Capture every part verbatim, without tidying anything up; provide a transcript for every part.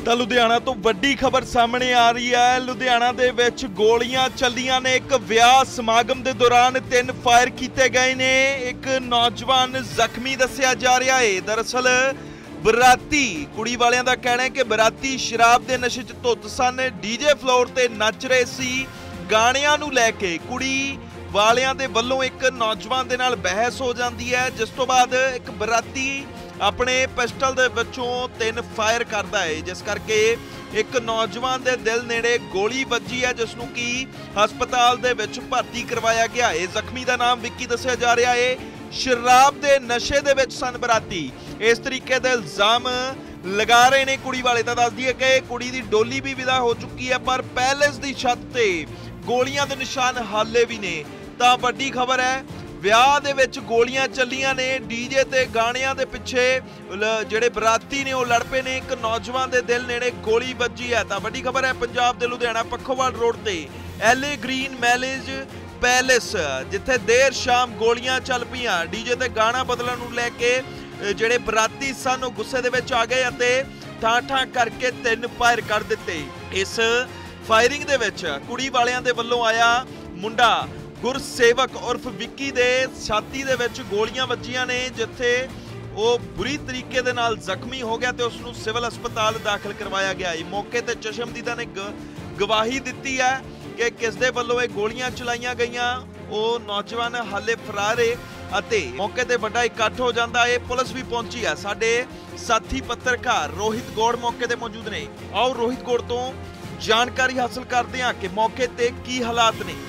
ਤਾਂ ਲੁਧਿਆਣਾ ਤੋਂ ਵੱਡੀ ਖਬਰ ਸਾਹਮਣੇ ਆ ਰਹੀ ਹੈ। ਲੁਧਿਆਣਾ ਦੇ ਵਿੱਚ ਗੋਲੀਆਂ ਚੱਲੀਆਂ ਨੇ। ਇੱਕ ਵਿਆਹ ਸਮਾਗਮ ਦੇ ਦੌਰਾਨ ਤਿੰਨ ਫਾਇਰ ਕੀਤੇ ਗਏ ਨੇ। ਇੱਕ ਨੌਜਵਾਨ ਜ਼ਖਮੀ ਦੱਸਿਆ ਜਾ ਰਿਹਾ ਹੈ। ਦਰਅਸਲ ਬਰਾਤੀ ਕੁੜੀ ਵਾਲਿਆਂ ਦਾ ਕਹਿਣਾ ਹੈ ਕਿ ਬਰਾਤੀ ਸ਼ਰਾਬ ਦੇ ਨਸ਼ੇ 'ਚ ਧੁੱਤ ਸਨ, ਡੀਜੇ ਫਲੋਰ ਤੇ ਨੱਚ ਰਹੇ ਸੀ। ਗਾਣਿਆਂ ਨੂੰ ਲੈ ਕੇ ਕੁੜੀ ਵਾਲਿਆਂ ਦੇ ਵੱਲੋਂ ਇੱਕ ਨੌਜਵਾਨ ਦੇ ਨਾਲ ਬਹਿਸ ਹੋ ਜਾਂਦੀ ਹੈ, ਜਿਸ ਤੋਂ ਬਾਅਦ ਇੱਕ ਬਰਾਤੀ ਆਪਣੇ ਪਿਸਟਲ ਦੇ ਵਿੱਚੋਂ ਤਿੰਨ ਫਾਇਰ ਕਰਦਾ ਹੈ, ਜਿਸ ਕਰਕੇ ਇੱਕ ਨੌਜਵਾਨ ਦੇ ਦਿਲ ਨੇੜੇ ਗੋਲੀ ਵੱਜੀ ਹੈ, ਜਿਸ ਨੂੰ ਕਿ ਹਸਪਤਾਲ ਦੇ ਵਿੱਚ ਭਰਤੀ ਕਰਵਾਇਆ ਗਿਆ ਹੈ। ਜ਼ਖਮੀ ਦਾ ਨਾਮ ਵਿੱਕੀ ਦੱਸਿਆ ਜਾ ਰਿਹਾ ਹੈ। ਸ਼ਰਾਬ ਦੇ ਨਸ਼ੇ ਦੇ ਵਿੱਚ ਸਨ ਬਰਾਤੀ, ਇਸ ਤਰੀਕੇ ਦੇ ਇਲਜ਼ਾਮ ਲਗਾ ਰਹੇ ਨੇ ਕੁੜੀ ਵਾਲੇ। ਤਾਂ ਦੱਸ ਦਈਏ ਕਿ ਕੁੜੀ ਦੀ ਡੋਲੀ ਵੀ ਵਿਦਾ ਹੋ ਚੁੱਕੀ ਹੈ, ਪਰ ਪੈਲੇਸ ਦੀ ਛੱਤ ਤੇ ਗੋਲੀਆਂ ਦੇ ਨਿਸ਼ਾਨ ਹਾਲੇ ਵੀ ਨੇ। ਤਾਂ ਵੱਡੀ ਖਬਰ ਹੈ, ਵਿਆਹ ਦੇ ਵਿੱਚ ਗੋਲੀਆਂ ਚੱਲੀਆਂ ਨੇ। ਡੀਜੇ ਤੇ ਗਾਣਿਆਂ ਦੇ ਪਿੱਛੇ ਜਿਹੜੇ ਬਰਾਤੀ ਨੇ ਉਹ ਲੜ ਪਏ ਨੇ। ਇੱਕ ਨੌਜਵਾਨ ਦੇ ਦਿਲ ਨੇੜੇ ਗੋਲੀ ਵੱਜੀ ਹੈ। ਤਾਂ ਵੱਡੀ ਖਬਰ ਹੈ, ਪੰਜਾਬ ਦੇ ਲੁਧਿਆਣਾ ਪੱਖੋਵਾਲ ਰੋਡ ਤੇ ਐਲੇ ਗ੍ਰੀਨ ਮੈਰਿਜ ਪੈਲੇਸ, ਜਿੱਥੇ ਦੇਰ ਸ਼ਾਮ ਗੋਲੀਆਂ ਚੱਲ ਪਈਆਂ। ਡੀਜੇ ਤੇ ਗਾਣਾ ਬਦਲਣ ਨੂੰ ਲੈ ਕੇ ਜਿਹੜੇ ਬਰਾਤੀ ਸਨ ਉਹ ਗੁੱਸੇ ਦੇ ਵਿੱਚ ਆ ਗਏ ਅਤੇ ਠਾਂ ਠਾਂ ਕਰਕੇ ਤਿੰਨ ਫਾਇਰ ਕਰ ਦਿੱਤੇ। ਇਸ ਫਾਇਰਿੰਗ ਦੇ ਵਿੱਚ ਕੁੜੀ ਵਾਲਿਆਂ ਦੇ ਵੱਲੋਂ ਆਇਆ ਮੁੰਡਾ ਗੁਰਸੇਵਕ ਉਰਫ ਵਿੱਕੀ ਦੇ ਛਾਤੀ ਦੇ ਵਿੱਚ ਗੋਲੀਆਂ ਵੱਜੀਆਂ ਨੇ, ਜਿੱਥੇ ਉਹ ਬੁਰੀ ਤਰੀਕੇ ਦੇ ਨਾਲ ਜ਼ਖਮੀ ਹੋ ਗਿਆ ਤੇ ਉਸ ਨੂੰ ਸਿਵਲ ਹਸਪਤਾਲ ਦਾਖਲ ਕਰਵਾਇਆ ਗਿਆ ਹੈ। ਮੌਕੇ ਤੇ ਚਸ਼ਮਦੀਦਾਂ ਨੇ ਗਵਾਹੀ ਦਿੱਤੀ ਹੈ ਕਿ ਕਿਸ ਦੇ ਵੱਲੋਂ ਇਹ ਗੋਲੀਆਂ ਚਲਾਈਆਂ ਗਈਆਂ। ਉਹ ਨੌਜਵਾਨ ਹਾਲੇ ਫਰਾਰ ਹੈ ਅਤੇ ਮੌਕੇ ਤੇ ਵੱਡਾ ਇਕੱਠ ਹੋ ਜਾਂਦਾ ਹੈ। ਪੁਲਿਸ ਵੀ ਪਹੁੰਚੀ ਹੈ। ਸਾਡੇ ਸਾਥੀ ਪੱਤਰਕਾਰ ਰੋਹਿਤ ਗੌੜ ਮੌਕੇ ਤੇ ਮੌਜੂਦ ਨੇ। ਆਓ ਰੋਹਿਤ ਗੌੜ ਤੋਂ ਜਾਣਕਾਰੀ ਹਾਸਲ ਕਰਦੇ ਹਾਂ ਕਿ ਮੌਕੇ ਤੇ ਕੀ ਹਾਲਾਤ ਨੇ।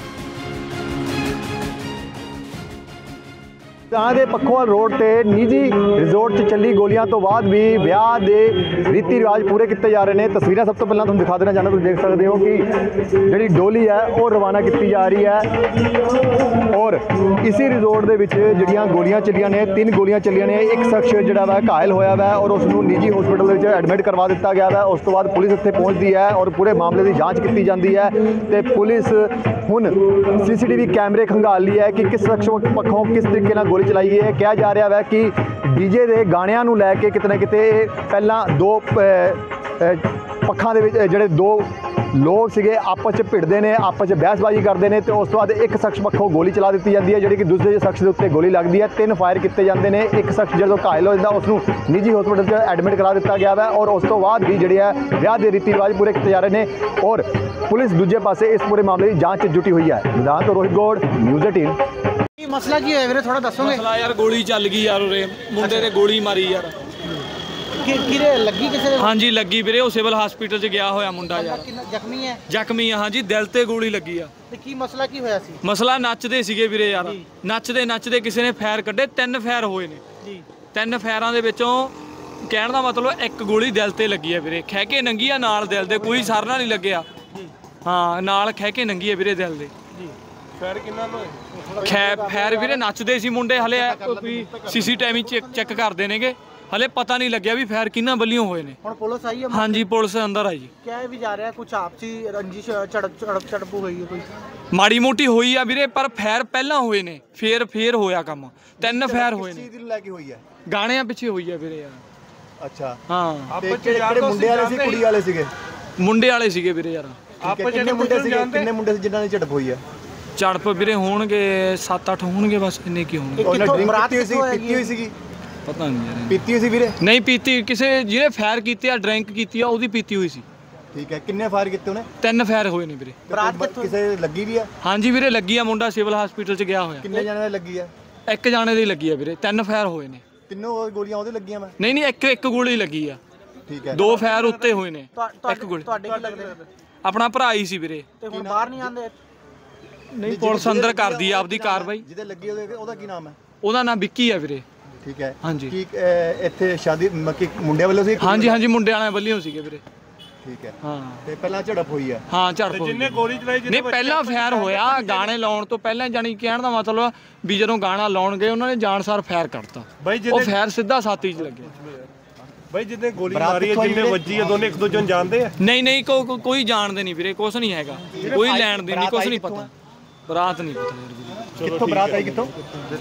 ਤਾਂ ਦੇ ਪੱਖੋਵਾਲ ਰੋਡ ਤੇ ਨਿੱਜੀ ਰਿਜ਼ੋਰਟ 'ਚ ਚੱਲੀ ਗੋਲੀਆਂ ਤੋਂ ਬਾਅਦ ਵੀ ਵਿਆਹ ਦੇ ਰੀਤੀ ਰਿਵਾਜ ਪੂਰੇ ਕੀਤੇ ਜਾ ਰਹੇ ਨੇ। ਤਸਵੀਰਾਂ ਸਭ ਤੋਂ ਪਹਿਲਾਂ ਤੁਹਾਨੂੰ ਦਿਖਾ ਦੇਣਾ ਚਾਹੁੰਦਾ, ਤੁਸੀਂ ਦੇਖ ਸਕਦੇ ਹੋ ਕਿ ਜਿਹੜੀ ਡੋਲੀ ਹੈ ਉਹ ਰਵਾਨਾ ਕੀਤੀ ਜਾ ਰਹੀ ਹੈ ਔਰ ਇਸੇ ਰਿਜ਼ੋਰਟ ਦੇ ਵਿੱਚ ਜਿਹੜੀਆਂ ਗੋਲੀਆਂ ਚੱਲੀਆਂ ਨੇ, ਤਿੰਨ ਗੋਲੀਆਂ ਚੱਲੀਆਂ ਨੇ। ਇੱਕ ਸ਼ਖਸ ਜਿਹੜਾ ਵਾ ਘਾਇਲ ਹੋਇਆ ਵਾ ਔਰ ਉਸ ਨੂੰ ਨਿੱਜੀ ਹਸਪਤਾਲ ਦੇ ਵਿੱਚ ਐਡਮਿਟ ਕਰਵਾ ਦਿੱਤਾ ਗਿਆ ਵਾ। ਉਸ ਤੋਂ ਬਾਅਦ ਪੁਲਿਸ ਇੱਥੇ ਪਹੁੰਚਦੀ ਹੈ ਔਰ ਪੂਰੇ ਮਾਮਲੇ ਦੀ ਜਾਂਚ ਕੀਤੀ ਜਾਂਦੀ ਹੈ ਤੇ ਪੁਲਿਸ ਹੁਣ ਸੀ ਸੀ ਟੀ ਵੀ ਕੈਮਰੇ ਖੰਗਾਲ ਲਈ ਹੈ ਕਿ ਕਿਸ ਸ਼ਖਸ ਪੱਖੋਂ ਕਿਸ ਤਰੀਕੇ ਨਾਲ ਗੋਲੀ ਚਲਾਈ ਗਈ ਹੈ। ਕਿਹਾ ਜਾ ਰਿਹਾ ਹੈ ਕਿ ਡੀਜੇ ਦੇ ਗਾਣਿਆਂ ਨੂੰ ਲੈ ਕੇ ਕਿਤੇ ਨਾ ਕਿਤੇ ਪਹਿਲਾਂ ਦੋ ਪੱਖਾਂ ਦੇ ਵਿੱਚ ਜਿਹੜੇ ਦੋ ਲੋਕ ਸੀਗੇ ਆਪਸ 'ਚ ਭਿੜਦੇ ਨੇ, ਆਪਸ 'ਚ ਬਹਿਸਬਾਜ਼ੀ ਕਰਦੇ ਨੇ ਤੇ ਉਸ ਤੋਂ ਬਾਅਦ ਇੱਕ ਸ਼ਖਸ ਪੱਖੋਂ ਗੋਲੀ ਚਲਾ ਦਿੱਤੀ ਜਾਂਦੀ ਹੈ, ਜਿਹੜੀ ਕਿ ਦੂਸਰੇ ਸ਼ਖਸ ਦੇ ਉੱਤੇ ਗੋਲੀ ਲੱਗਦੀ ਹੈ। ਤਿੰਨ ਫਾਇਰ ਕੀਤੇ ਜਾਂਦੇ ਨੇ। ਇੱਕ ਸ਼ਖਸ ਜਦੋਂ ਘਾਇਲ ਹੋ ਜਾਂਦਾ ਉਸ ਨੂੰ ਨਿੱਜੀ ਹਸਪਤਾਲ 'ਚ ਐਡਮਿਟ ਕਰਾ ਦਿੱਤਾ ਗਿਆ ਵਾ ਔਰ ਉਸ ਤੋਂ ਬਾਅਦ ਵੀ ਜਿਹੜੇ ਹੈ ਵਿਆਹ ਦੇ ਰੀਤੀ ਰਿਵਾਜ ਪੂਰੇ ਕੀਤੇ ਜਾ ਰਹੇ ਨੇ ਔਰ ਪੁਲਿਸ ਦੂਜੇ ਪਾਸੇ ਇਸ ਪੂਰੇ ਮਾਮਲੇ ਦੀ ਜਾਂਚ 'ਚ ਜੁਟੀ ਹੋਈ ਹੈ। ਲੁਧਿਆਣਾ ਤੋਂ ਰੋਹਿਤ ਗੌੜ, ਨਿਊਜ਼ ਅਠਾਰਾਂ। ਮਸਲਾ ਕੀ ਹੋਇਆ ਵੀਰੇ, ਥੋੜਾ ਦੱਸੋਗੇ? ਮਸਲਾ ਯਾਰ ਗੋਲੀ ਚੱਲ ਗਈ ਯਾਰ, ਉਰੇ ਮੁੰਡੇ ਤੇ ਗੋਲੀ ਮਾਰੀ ਯਾਰ। ਕਿਰੇ ਲੱਗੀ ਕਿਸੇ ਦੇ? ਹਾਂਜੀ ਲੱਗੀ ਵੀਰੇ, ਉਹ ਸਿਵਲ ਹਸਪੀਟਲ 'ਚ ਗਿਆ ਹੋਇਆ ਮੁੰਡਾ ਯਾਰ। ਜ਼ਖਮੀ ਹੈ? ਜ਼ਖਮੀ ਆ ਹਾਂਜੀ, ਦਿਲ ਤੇ ਗੋਲੀ ਲੱਗੀ ਆ। ਤੇ ਕੀ ਮਸਲਾ ਕੀ ਹੋਇਆ ਸੀ? ਮਸਲਾ ਨੱਚਦੇ ਸੀਗੇ ਵੀਰੇ ਯਾਰ, ਨੱਚਦੇ ਨੱਚਦੇ ਕਿਸੇ ਨੇ ਫਾਇਰ ਕੱਢੇ। ਤਿੰਨ ਫਾਇਰ ਹੋਏ ਨੇ ਜੀ। ਤਿੰਨ ਫਾਇਰਾਂ ਦੇ ਵਿੱਚੋਂ ਕਹਿਣ ਦਾ ਮਤਲਬ ਇੱਕ ਗੋਲੀ ਦਿਲ ਤੇ ਲੱਗੀ ਆ ਵੀਰੇ, ਖਹਿ ਕੇ ਨੰਗੀ ਆ ਨਾਲ ਦਿਲ ਦੇ, ਕੋਈ ਸਰਨਾ ਨਹੀਂ ਲੱਗਿਆ। ਹਾਂ ਨਾਲ ਖਹਿ ਕੇ ਨੰਗੀ ਆ ਵੀਰੇ ਦਿਲ ਦੇ। ਫਾਇਰ ਕਿੰਨਾ ਹੋਏ? ਖੈ ਫਾਇਰ ਵੀਰੇ ਨੱਚਦੇ ਸੀ ਮੁੰਡੇ, ਹਲੇ ਕੋਈ ਸੀਸੀਟੀਵੀ ਚੈੱਕ ਕਰਦੇ ਨੇਗੇ, ਹਲੇ ਪਤਾ ਨਹੀਂ ਲੱਗਿਆ ਵੀ ਫਾਇਰ ਕਿੰਨਾ ਵੱਲੋਂ ਹੋਏ ਨੇ। ਹੁਣ ਪੁਲਿਸ ਆਈ ਹੈ? ਹਾਂਜੀ ਪੁਲਿਸ ਅੰਦਰ ਆਈ ਜੀ। ਕਿਹਾ ਵੀ ਜਾ ਰਿਹਾ ਕੁਝ ਆਪਸੀ ਰੰਜਿਸ਼ ਝੜਪ ਝੜਪ ਝੜਪ ਹੋਈ ਹੈ ਕੋਈ? ਮਾੜੀ ਮੋਟੀ ਹੋਈ ਆ ਵੀਰੇ, ਪਰ ਫਾਇਰ ਪਹਿਲਾਂ ਹੋਏ ਨੇ, ਫੇਰ ਫੇਰ ਹੋਇਆ ਕੰਮ। ਤਿੰਨ ਫਾਇਰ ਹੋਏ ਨੇ। ਕਿਸ ਚੀਜ਼ ਨੂੰ ਲੈ ਕੇ ਹੋਈ ਹੈ? ਗਾਣਿਆਂ ਪਿੱਛੇ ਹੋਈ ਆ ਵੀਰੇ ਯਾਰ। ਅੱਛਾ ਹਾਂ। ਤੇ ਕਿਹੜੇ ਮੁੰਡੇ ਵਾਲੇ ਸੀ ਕੁੜੀ ਵਾਲੇ ਸੀਗੇ? ਮੁੰਡੇ ਵਾਲੇ ਸੀਗੇ ਵੀਰੇ ਯਾਰ। ਆਪਸ ਕਿੰਨੇ ਮੁੰਡੇ ਸੀਗੇ? ਕਿੰਨੇ ਮੁੰਡੇ ਸੀ ਜਿਨ੍ਹਾਂ ਦੀ ਝੜਪ ਹੋਈ ਹੈ? ਝੜਪ ਵੀਰੇ ਹੋਣਗੇ ਸੱਤ ਅੱਠ ਹੋਣਗੇ ਬਸ, ਇੰਨੇ ਕੀ ਹੋਣਗੇ। ਉਹਨੇ ਡਰਿੰਕ ਕੀਤੀ ਹੋਈ ਸੀ? ਪੀਤੀ ਹੋਈ ਸੀਗੀ? ਪਤਾ ਨਹੀਂ ਯਾਰ। ਪੀਤੀ ਹੋਈ ਸੀ ਵੀਰੇ? ਨਹੀਂ ਪੀਤੀ, ਕਿਸੇ ਜਿਹਨੇ ਫਾਇਰ ਕੀਤੇ ਆ ਡਰਿੰਕ ਕੀਤੀ ਆ ਉਹਦੀ ਪੀਤੀ ਹੋਈ ਸੀ। ਠੀਕ ਹੈ। ਕਿੰਨੇ ਫਾਇਰ ਕੀਤੇ ਉਹਨੇ? ਤਿੰਨ ਫਾਇਰ ਹੋਏ ਨੇ ਵੀਰੇ। ਬਰਾਤ ਕਿਸੇ ਲੱਗੀ ਵੀ ਆ? ਹਾਂਜੀ ਵੀਰੇ ਲੱਗੀ ਆ, ਮੁੰਡਾ ਸਿਵਲ ਹਸਪੀਟਲ 'ਚ ਗਿਆ ਹੋਇਆ। ਕਿੰਨੇ ਜਣੇ ਦੀ ਲੱਗੀ ਆ? ਇੱਕ ਜਾਣੇ ਦੀ ਲੱਗੀ ਆ ਵੀਰੇ, ਤਿੰਨ ਫਾਇਰ ਹੋਏ ਨੇ। ਤਿੰਨੋਂ ਗੋਲੀਆਂ ਉਹਦੇ ਲੱਗੀਆਂ? ਮੈਂ ਨਹੀਂ ਨਹੀਂ ਇੱਕ ਇੱਕ ਗੋਲੀ ਲੱਗੀ ਆ। ਠੀਕ ਹੈ। ਦੋ ਫਾਇਰ ਉੱਤੇ ਹੋਏ ਨੇ, ਇੱਕ ਗੋਲੀ। ਤੁਹਾਡੇ ਕੀ ਲੱਗਦੇ? ਆਪਣਾ ਭਰਾ ਹੀ ਸੀ ਵੀਰੇ। ਤੇ ਹੁਣ ਬਾਹਰ ਨਹੀਂ ਆਉਂਦੇ? ਨਹੀਂ ਪੁਲਿਸ ਅੰਦਰ ਕਰਦੀ ਆ ਆਪਦੀ ਕਾਰਵਾਈ। ਜਿਹਦੇ ਲੱਗੀ ਉਹਦੇ ਉਹਦਾ ਕੀ ਨਾਮ ਹੈ? ਉਹਦਾ ਨਾਮ ਵਿੱਕੀ ਆ ਵੀਰੇ। ਠੀਕ ਹੈ। ਹਾਂਜੀ। ਕੀ ਇੱਥੇ ਸ਼ਾਦੀ ਮੁੰਡੇ ਵੱਲੋਂ ਸੀ? ਹਾਂਜੀ ਹਾਂਜੀ ਮੁੰਡੇ ਵਾਲਿਆਂ ਵੱਲੋਂ ਸੀਗੇ ਵੀਰੇ। ਠੀਕ ਹੈ। ਹਾਂ ਤੇ ਪਹਿਲਾਂ ਝੜਪ ਹੋਈ ਹੈ? ਹਾਂ ਝੜਪ ਹੋਈ। ਜਿੰਨੇ ਗੋਲੀ ਚਲਾਈ ਨਹੀਂ ਪਹਿਲਾਂ ਫਾਇਰ ਹੋਇਆ ਗਾਣੇ ਲਾਉਣ ਤੋਂ ਪਹਿਲਾਂ, ਜਾਨੀ ਕਹਿਣ ਦਾ ਮਤਲਬ ਵੀ ਜਦੋਂ ਗਾਣਾ ਲਾਉਣ ਗਏ ਉਹਨਾਂ ਨੇ ਜਾਨਸਾਰ ਫਾਇਰ ਕਰਤਾ। ਉਹ ਫਾਇਰ ਸਿੱਧਾ ਛਾਤੀ 'ਚ ਲੱਗਿਆ। ਬਾਈ ਜਿੰਨੇ ਗੋਲੀ ਮਾਰੀ ਹੈ, ਜਿੰਨੇ ਵੱਜੀ ਹੈ, ਦੋਨੇ ਇੱਕ ਦੂਜੇ ਨੂੰ ਜਾਣਦੇ ਆ? ਨਹੀਂ ਨਹੀਂ ਕੋਈ ਜਾਣਦੇ ਨਹੀਂ ਵੀਰੇ, ਕੁਛ ਨਹੀਂ ਹੈਗਾ, ਕੋਈ ਲੈਣ ਦੇ ਨਹੀਂ, ਕੁਛ ਨਹੀਂ ਪਤਾ। ਬਰਾਤ ਨਹੀਂ ਪਤਾ ਯਾਰ। ਕਿੱਥੋਂ ਬਰਾਤ ਆਈ? ਕਿੱਥੋਂ?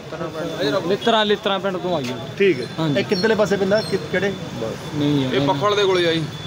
ਲਿੱਤਰਾ ਲਿੱਤਰਾ ਪਿੰਡ ਤੋਂ ਆਈ। ਠੀਕ ਹੈ। ਇਹ ਕਿੱਧਰਲੇ ਪਾਸੇ ਪੈਂਦਾ? ਕਿਹੜੇ? ਨਹੀਂ ਇਹ ਪੱਖੋਵਾਲ ਦੇ ਕੋਲੇ ਆਈ।